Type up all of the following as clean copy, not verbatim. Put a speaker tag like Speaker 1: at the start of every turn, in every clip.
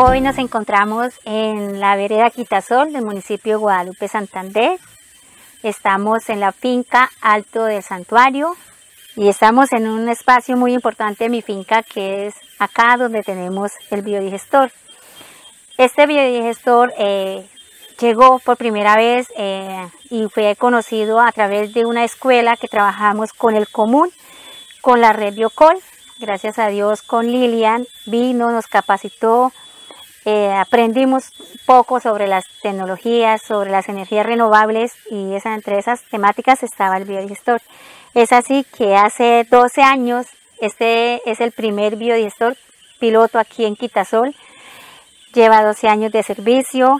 Speaker 1: Hoy nos encontramos en la vereda Quitasol del municipio de Guadalupe, Santander. Estamos en la finca Alto del Santuario y estamos en un espacio muy importante de mi finca, que es acá donde tenemos el biodigestor. Este biodigestor llegó por primera vez y fue conocido a través de una escuela que trabajamos con el común, con la red Biocol. Gracias a Dios, con Lilian vino, nos capacitó, aprendimos poco sobre las tecnologías, sobre las energías renovables, y entre esas temáticas estaba el biodigestor. Es así que hace 12 años, este es el primer biodigestor piloto aquí en Quitasol. Lleva 12 años de servicio,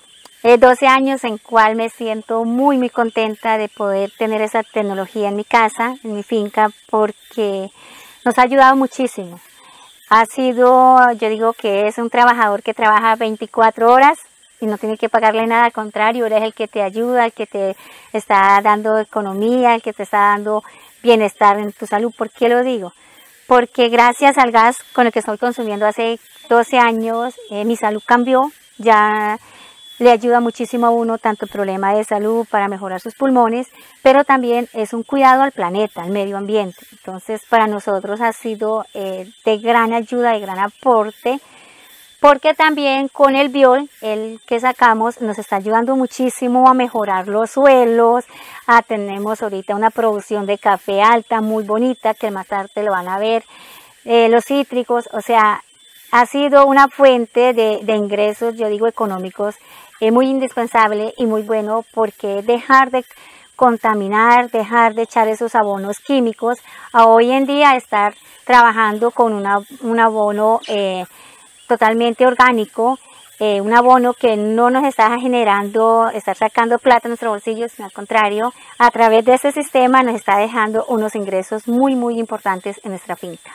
Speaker 1: 12 años en cual me siento muy contenta de poder tener esa tecnología en mi casa, en mi finca, porque nos ha ayudado muchísimo. Ha sido, yo digo que es un trabajador que trabaja 24 horas y no tiene que pagarle nada, al contrario, él es el que te ayuda, el que te está dando economía, el que te está dando bienestar en tu salud. ¿Por qué lo digo? Porque gracias al gas con el que estoy consumiendo hace 12 años, mi salud cambió, ya le ayuda muchísimo a uno, tanto el problema de salud para mejorar sus pulmones, pero también es un cuidado al planeta, al medio ambiente. Entonces, para nosotros ha sido de gran ayuda, de gran aporte, porque también con el biol, el que sacamos, nos está ayudando muchísimo a mejorar los suelos. Tenemos ahorita una producción de café alta, muy bonita, que más tarde lo van a ver, los cítricos, o sea, ha sido una fuente de ingresos, yo digo económicos, muy indispensable y muy bueno, porque dejar de contaminar, dejar de echar esos abonos químicos, a hoy en día estar trabajando con un abono totalmente orgánico, un abono que no nos está generando, estar sacando plata en nuestros bolsillos, sino al contrario, a través de este sistema nos está dejando unos ingresos muy importantes en nuestra finca.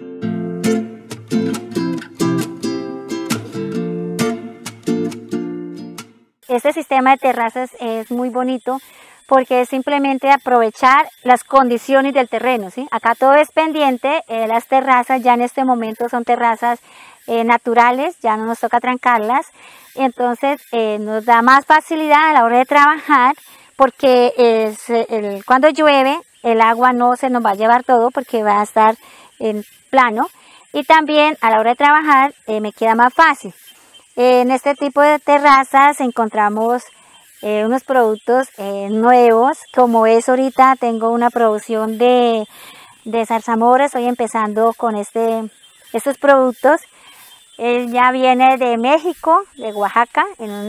Speaker 1: Este sistema de terrazas es muy bonito porque es simplemente aprovechar las condiciones del terreno, ¿sí? Acá todo es pendiente, las terrazas ya en este momento son terrazas naturales, ya no nos toca trancarlas, entonces nos da más facilidad a la hora de trabajar, porque cuando llueve el agua no se nos va a llevar todo porque va a estar en plano, y también a la hora de trabajar me queda más fácil. En este tipo de terrazas encontramos unos productos nuevos, como es ahorita tengo una producción de zarzamora, estoy empezando con estos productos. Él ya viene de México, de Oaxaca.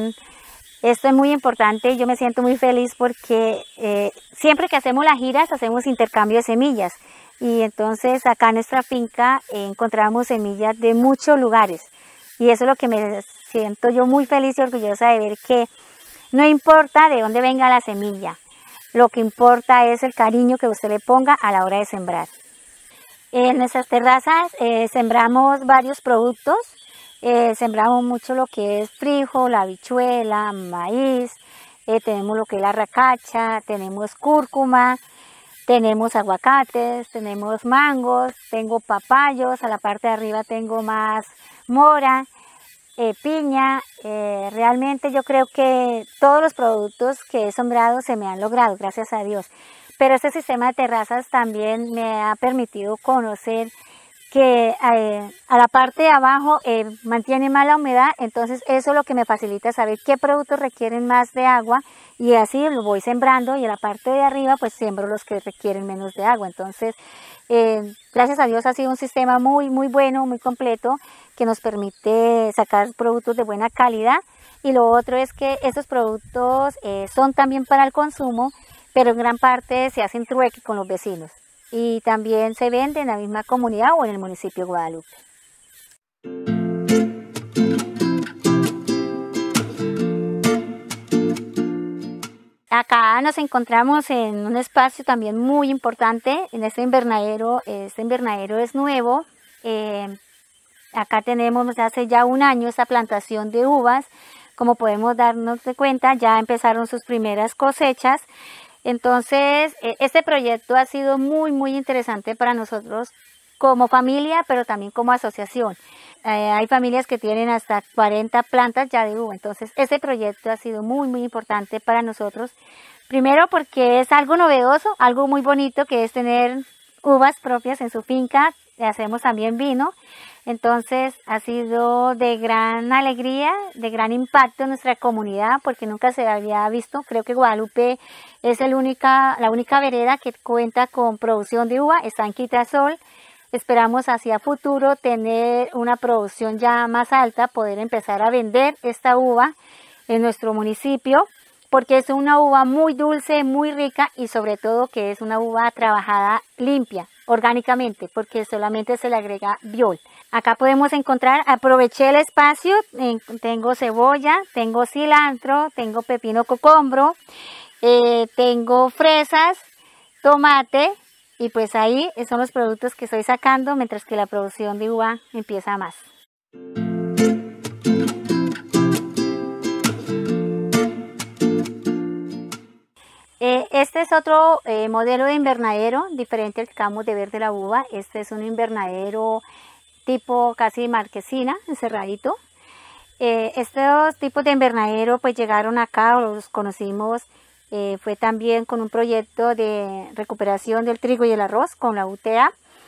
Speaker 1: Esto es muy importante, yo me siento muy feliz porque siempre que hacemos las giras hacemos intercambio de semillas, y entonces acá en nuestra finca encontramos semillas de muchos lugares. Y eso es lo que me siento yo muy feliz y orgullosa de ver, que no importa de dónde venga la semilla, lo que importa es el cariño que usted le ponga a la hora de sembrar. En nuestras terrazas sembramos varios productos, sembramos mucho lo que es frijol, la habichuela, maíz, tenemos lo que es la racacha, tenemos cúrcuma, tenemos aguacates, tenemos mangos, tengo papayos, a la parte de arriba tengo más mora, piña. Realmente yo creo que todos los productos que he sembrado se me han logrado, gracias a Dios. Pero este sistema de terrazas también me ha permitido conocer que a la parte de abajo mantiene más la humedad, entonces eso es lo que me facilita saber qué productos requieren más de agua, y así lo voy sembrando, y a la parte de arriba pues siembro los que requieren menos de agua. Entonces gracias a Dios ha sido un sistema muy bueno, muy completo, que nos permite sacar productos de buena calidad. Y lo otro es que estos productos son también para el consumo, pero en gran parte se hacen trueque con los vecinos, y también se vende en la misma comunidad o en el municipio de Guadalupe. Acá nos encontramos en un espacio también muy importante, en este invernadero es nuevo. Acá tenemos hace ya un año esta plantación de uvas. Como podemos darnos de cuenta, ya empezaron sus primeras cosechas. Entonces, este proyecto ha sido muy interesante para nosotros como familia, pero también como asociación. Hay familias que tienen hasta 40 plantas ya de uva, entonces ese proyecto ha sido muy importante para nosotros. Primero porque es algo novedoso, algo muy bonito que es tener uvas propias en su finca, hacemos también vino, entonces ha sido de gran alegría, de gran impacto en nuestra comunidad porque nunca se había visto. Creo que Guadalupe es la única vereda que cuenta con producción de uva, está en Quitasol. Esperamos hacia futuro tener una producción ya más alta, poder empezar a vender esta uva en nuestro municipio, porque es una uva muy dulce, muy rica y sobre todo que es una uva trabajada limpia, orgánicamente, porque solamente se le agrega biol. Acá podemos encontrar, aproveché el espacio, tengo cebolla, tengo cilantro, tengo pepino cocombro, tengo fresas, tomate y pues ahí son los productos que estoy sacando mientras que la producción de uva empieza más. Este es otro modelo de invernadero diferente al que acabamos de ver de la uva. Este es un invernadero tipo casi marquesina, encerradito. Estos tipos de invernadero pues llegaron acá, o los conocimos, fue también con un proyecto de recuperación del trigo y el arroz con la UTA,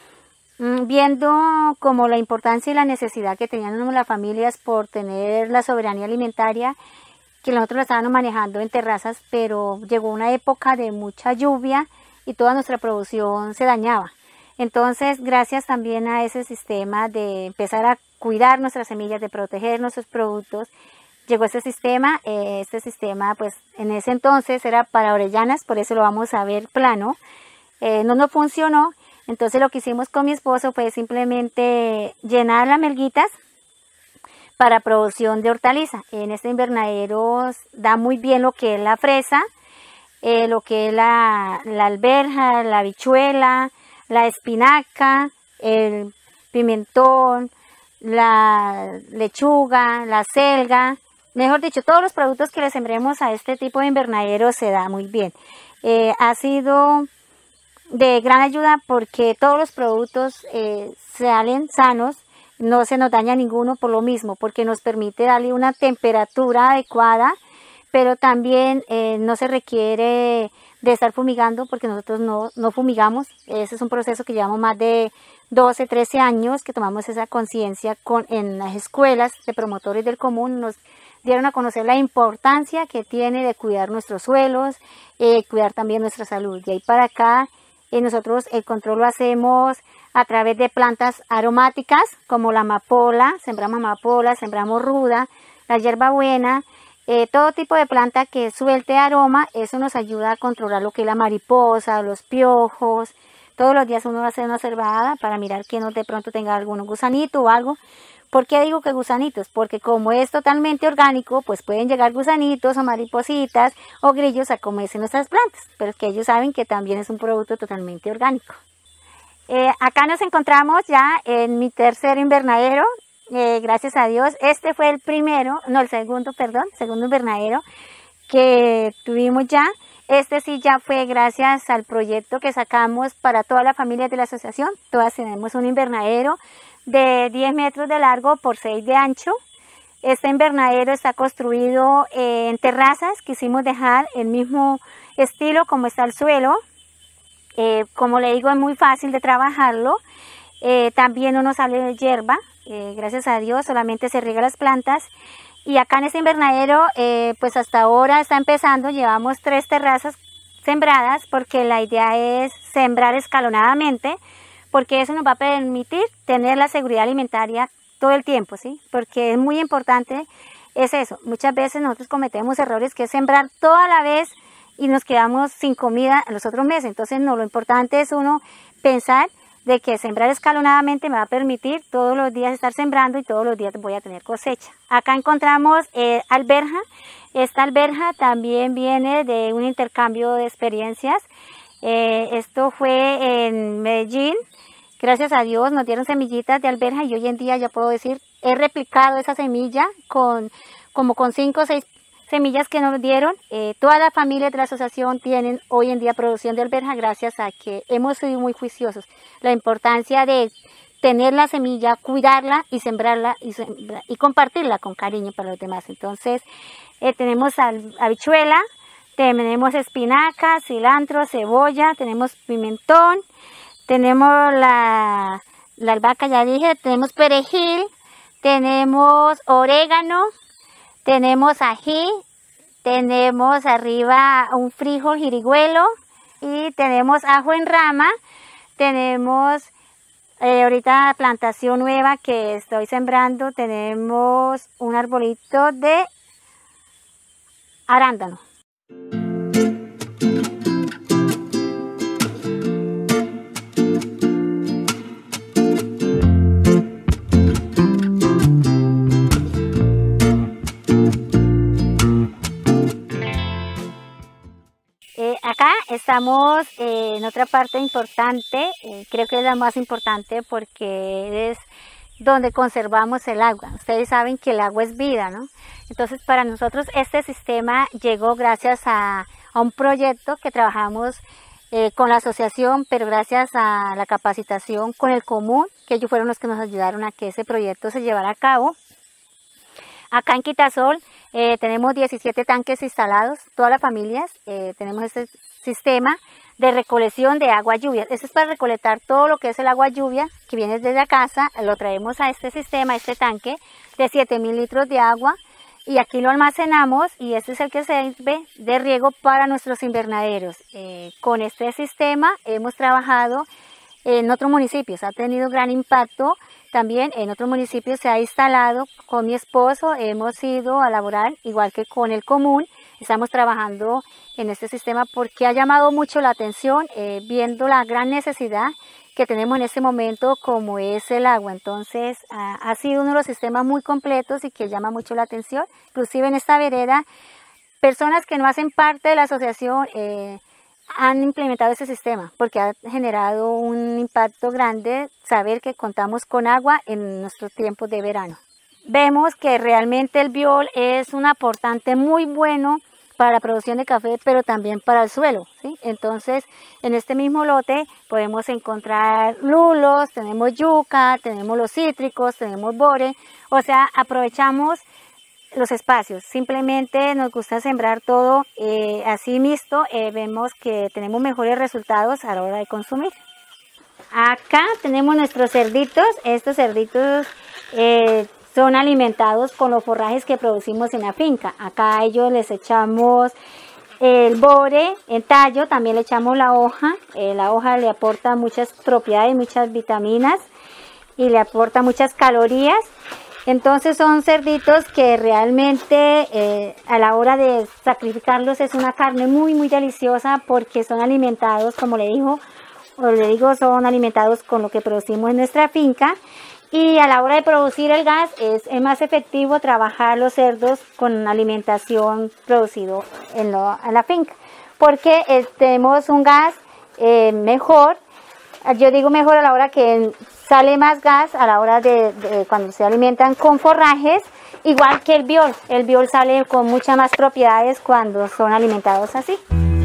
Speaker 1: viendo como la importancia y la necesidad que tenían las familias por tener la soberanía alimentaria, que nosotros lo estábamos manejando en terrazas, pero llegó una época de mucha lluvia y toda nuestra producción se dañaba. Entonces, gracias también a ese sistema de empezar a cuidar nuestras semillas, de proteger nuestros productos, llegó este sistema. Este sistema, pues, en ese entonces era para Orellanas, por eso lo vamos a ver plano. No nos funcionó, entonces lo que hicimos con mi esposo fue simplemente llenar las melguitas para producción de hortaliza. En este invernadero da muy bien lo que es la fresa, lo que es la alberja, la habichuela, la espinaca, el pimentón, la lechuga, la selga, mejor dicho, todos los productos que le sembremos a este tipo de invernadero se da muy bien. Ha sido de gran ayuda porque todos los productos salen sanos, no se nos daña ninguno por lo mismo, porque nos permite darle una temperatura adecuada, pero también no se requiere de estar fumigando porque nosotros no fumigamos. Ese es un proceso que llevamos más de 12, 13 años que tomamos esa conciencia en las escuelas de promotores del común. Nos dieron a conocer la importancia que tiene de cuidar nuestros suelos, cuidar también nuestra salud. De ahí para acá nosotros el control lo hacemos a través de plantas aromáticas como la amapola, sembramos ruda, la hierbabuena, todo tipo de planta que suelte aroma. Eso nos ayuda a controlar lo que es la mariposa, los piojos. Todos los días uno va a hacer una observada para mirar que no de pronto tenga algún gusanito o algo. ¿Por qué digo que gusanitos? Porque como es totalmente orgánico, pues pueden llegar gusanitos o maripositas o grillos a comerse nuestras plantas, pero es que ellos saben que también es un producto totalmente orgánico. Acá nos encontramos ya en mi tercer invernadero, gracias a Dios. Este fue el segundo invernadero que tuvimos ya. Este sí ya fue gracias al proyecto que sacamos para todas las familias de la asociación. Todas tenemos un invernadero de 10 metros de largo por 6 de ancho. Este invernadero está construido en terrazas. Quisimos dejar el mismo estilo como está el suelo. Como le digo, es muy fácil de trabajarlo. También no nos sale de hierba. Gracias a Dios solamente se riega las plantas. Y acá en este invernadero, pues hasta ahora está empezando. Llevamos 3 terrazas sembradas porque la idea es sembrar escalonadamente, porque eso nos va a permitir tener la seguridad alimentaria todo el tiempo, ¿sí? Porque es muy importante, es eso. Muchas veces nosotros cometemos errores que es sembrar toda la vez y nos quedamos sin comida los otros meses. Entonces, no, lo importante es uno pensar de que sembrar escalonadamente me va a permitir todos los días estar sembrando y todos los días voy a tener cosecha. Acá encontramos alberja. Esta alberja también viene de un intercambio de experiencias. Esto fue en Medellín. Gracias a Dios nos dieron semillitas de alberja y hoy en día ya puedo decir, he replicado esa semilla como con 5 o 6 semillas que nos dieron. Todas las familias de la asociación tienen hoy en día producción de alberja gracias a que hemos sido muy juiciosos. La importancia de tener la semilla, cuidarla y sembrarla y compartirla con cariño para los demás. Entonces tenemos habichuela, tenemos espinaca, cilantro, cebolla, tenemos pimentón, tenemos la albahaca, ya dije, tenemos perejil, tenemos orégano, tenemos ají, tenemos arriba un frijol jirigüelo y tenemos ajo en rama, tenemos ahorita plantación nueva que estoy sembrando, tenemos un arbolito de arándano. Acá estamos en otra parte importante, creo que es la más importante porque es donde conservamos el agua. Ustedes saben que el agua es vida, ¿no? Entonces para nosotros este sistema llegó gracias a un proyecto que trabajamos con la asociación, pero gracias a la capacitación con el común, que ellos fueron los que nos ayudaron a que ese proyecto se llevara a cabo. Acá en Quitasol tenemos 17 tanques instalados, todas las familias tenemos este sistema de recolección de agua lluvia. Esto es para recolectar todo lo que es el agua lluvia que viene desde la casa, lo traemos a este sistema, a este tanque de 7.000 litros de agua y aquí lo almacenamos y este es el que sirve de riego para nuestros invernaderos. Con este sistema hemos trabajado en otros municipios, ha tenido gran impacto. También en otros municipios se ha instalado con mi esposo, hemos ido a laborar igual que con el común, estamos trabajando en este sistema porque ha llamado mucho la atención viendo la gran necesidad que tenemos en este momento como es el agua. Entonces ha sido uno de los sistemas muy completos y que llama mucho la atención. Inclusive en esta vereda, personas que no hacen parte de la asociación han implementado ese sistema porque ha generado un impacto grande saber que contamos con agua en nuestros tiempos de verano. Vemos que realmente el biol es un aportante muy bueno para la producción de café, pero también para el suelo, ¿sí? Entonces, en este mismo lote podemos encontrar lulos, tenemos yuca, tenemos los cítricos, tenemos bore, o sea, aprovechamos los espacios. Simplemente nos gusta sembrar todo así mixto, vemos que tenemos mejores resultados a la hora de consumir. Acá tenemos nuestros cerditos, estos cerditos son alimentados con los forrajes que producimos en la finca. Acá a ellos les echamos el bore en tallo, también le echamos la hoja le aporta muchas propiedades, muchas vitaminas y le aporta muchas calorías. Entonces son cerditos que realmente a la hora de sacrificarlos es una carne muy deliciosa porque son alimentados, como le digo, son alimentados con lo que producimos en nuestra finca. Y a la hora de producir el gas es más efectivo trabajar los cerdos con alimentación producido en la finca. Porque tenemos un gas mejor, yo digo mejor a la hora que sale más gas a la hora de cuando se alimentan con forrajes, igual que el biol. El biol sale con muchas más propiedades cuando son alimentados así.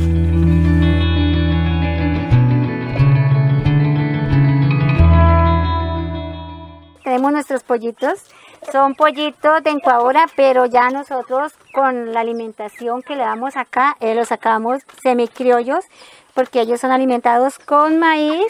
Speaker 1: Tenemos nuestros pollitos, son pollitos de incubadora, pero ya nosotros con la alimentación que le damos acá, los sacamos semicriollos, porque ellos son alimentados con maíz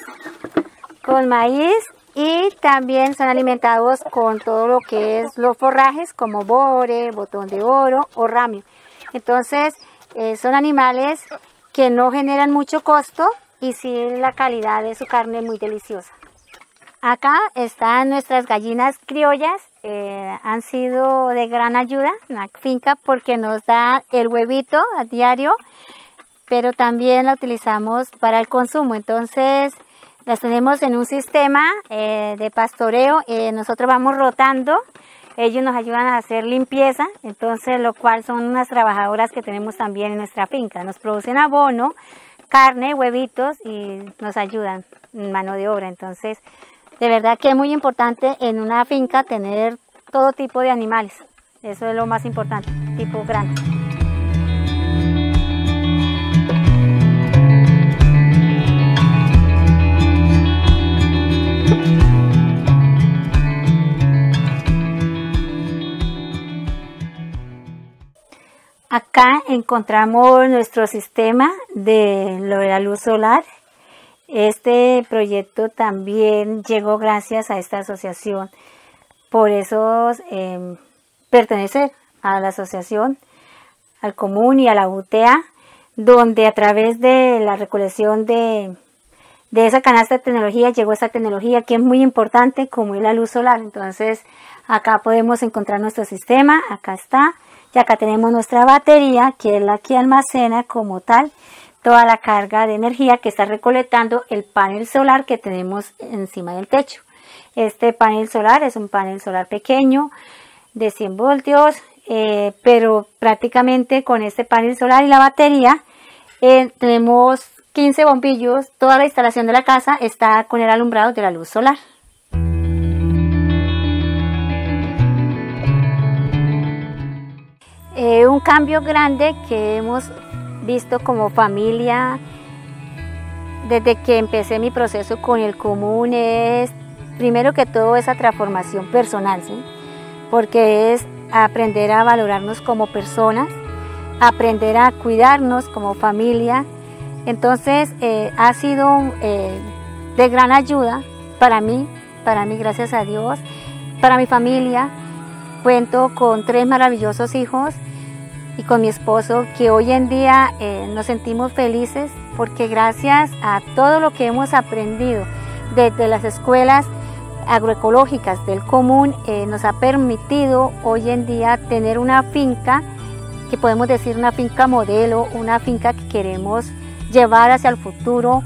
Speaker 1: y también son alimentados con todo lo que es los forrajes como bore, botón de oro o ramio. Entonces son animales que no generan mucho costo y sí la calidad de su carne es muy deliciosa. Acá están nuestras gallinas criollas, han sido de gran ayuda en la finca porque nos da el huevito a diario, pero también la utilizamos para el consumo. Entonces las tenemos en un sistema de pastoreo, nosotros vamos rotando, ellos nos ayudan a hacer limpieza, entonces lo cual son unas trabajadoras que tenemos también en nuestra finca, nos producen abono, carne, huevitos y nos ayudan en mano de obra. Entonces de verdad que es muy importante en una finca tener todo tipo de animales, eso es lo más importante, tipo grande. Acá encontramos nuestro sistema de la luz solar. Este proyecto también llegó gracias a esta asociación. Por eso pertenecer a la asociación, al común y a la UTA, donde a través de la recolección de esa canasta de tecnología llegó esta tecnología que es muy importante, como es la luz solar. Entonces acá podemos encontrar nuestro sistema, acá está, y acá tenemos nuestra batería, que es la que almacena como tal toda la carga de energía que está recolectando el panel solar que tenemos encima del techo. Este panel solar es un panel solar pequeño de 100 voltios, pero prácticamente con este panel solar y la batería tenemos 15 bombillos. Toda la instalación de la casa está con el alumbrado de la luz solar. Un cambio grande que hemos visto como familia desde que empecé mi proceso con el común es, primero que todo, esa transformación personal, ¿sí? Porque es aprender a valorarnos como personas, aprender a cuidarnos como familia. Entonces ha sido de gran ayuda para mí, gracias a Dios, para mi familia. Cuento con 3 maravillosos hijos y con mi esposo, que hoy en día nos sentimos felices porque gracias a todo lo que hemos aprendido desde las escuelas agroecológicas del común, nos ha permitido hoy en día tener una finca, que podemos decir una finca modelo, una finca que queremos llevar hacia el futuro,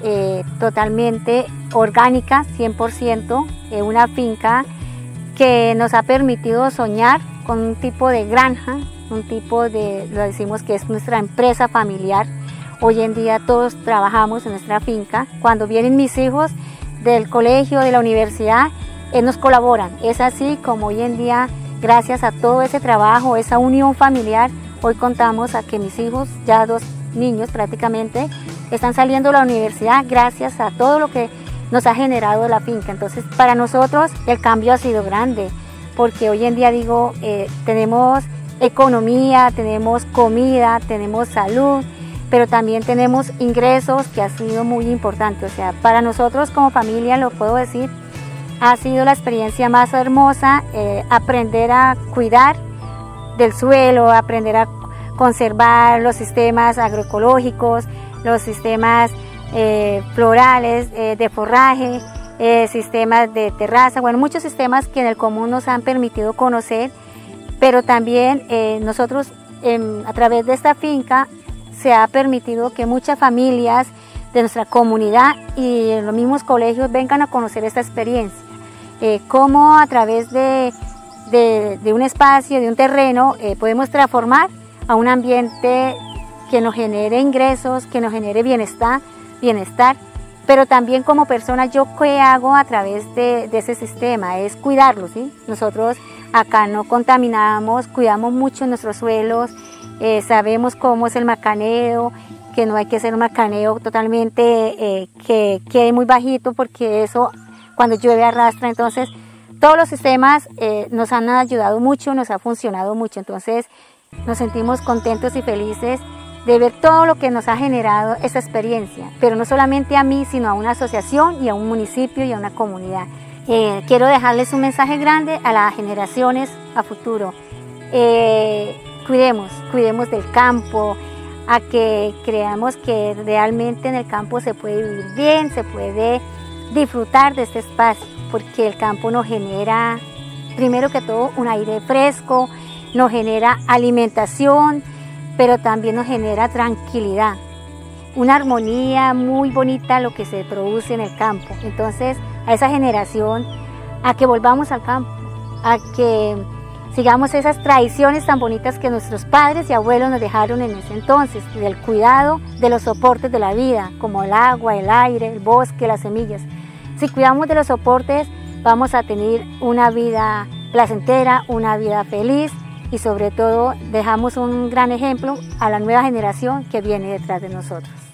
Speaker 1: totalmente orgánica, 100%, una finca que nos ha permitido soñar con un tipo de granja, un tipo de, lo decimos que es nuestra empresa familiar. Hoy en día todos trabajamos en nuestra finca. Cuando vienen mis hijos del colegio, de la universidad, nos colaboran. Es así como hoy en día, gracias a todo ese trabajo, esa unión familiar, hoy contamos a que mis hijos, ya 2 niños prácticamente, están saliendo de la universidad gracias a todo lo que nos ha generado la finca. Entonces para nosotros el cambio ha sido grande, porque hoy en día digo, tenemos economía, tenemos comida, tenemos salud, pero también tenemos ingresos, que ha sido muy importante. O sea, para nosotros como familia, lo puedo decir, ha sido la experiencia más hermosa, aprender a cuidar del suelo, aprender a conservar los sistemas agroecológicos, los sistemas florales, de forraje, sistemas de terraza, bueno, muchos sistemas que en el común nos han permitido conocer, pero también nosotros a través de esta finca se ha permitido que muchas familias de nuestra comunidad y en los mismos colegios vengan a conocer esta experiencia, cómo a través de un espacio, de un terreno, podemos transformar a un ambiente que nos genere ingresos, que nos genere bienestar, pero también como persona, yo qué hago a través de ese sistema, es cuidarlo, ¿sí? Nosotros acá no contaminamos, cuidamos mucho nuestros suelos, sabemos cómo es el macaneo, que no hay que hacer un macaneo totalmente que quede muy bajito, porque eso cuando llueve arrastra. Entonces todos los sistemas nos han ayudado mucho, nos ha funcionado mucho. Entonces nos sentimos contentos y felices de ver todo lo que nos ha generado esta experiencia, pero no solamente a mí, sino a una asociación y a un municipio y a una comunidad. Quiero dejarles un mensaje grande a las generaciones a futuro. Cuidemos del campo, a que creamos que realmente en el campo se puede vivir bien, se puede disfrutar de este espacio, porque el campo nos genera, primero que todo, un aire fresco, nos genera alimentación, pero también nos genera tranquilidad, una armonía muy bonita lo que se produce en el campo. Entonces, a esa generación, a que volvamos al campo, a que sigamos esas tradiciones tan bonitas que nuestros padres y abuelos nos dejaron en ese entonces, del cuidado de los soportes de la vida, como el agua, el aire, el bosque, las semillas. Si cuidamos de los soportes, vamos a tener una vida placentera, una vida feliz, y sobre todo dejamos un gran ejemplo a la nueva generación que viene detrás de nosotros.